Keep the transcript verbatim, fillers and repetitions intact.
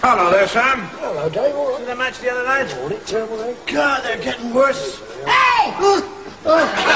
Hello there, Sam. Hello, Dave. All right. See the match the other night? All right, terrible, eh? God, they're getting worse. Hey! Oh,